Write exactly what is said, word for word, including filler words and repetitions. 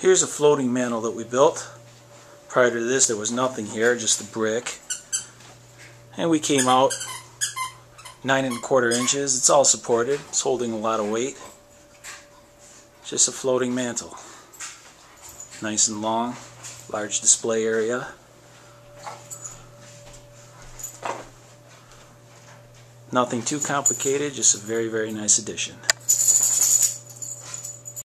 Here's a floating mantle that we built. Prior to this there was nothing here, just a brick. And we came out nine and a quarter inches. It's all supported. It's holding a lot of weight. Just a floating mantle. Nice and long. Large display area. Nothing too complicated, just a very, very nice addition.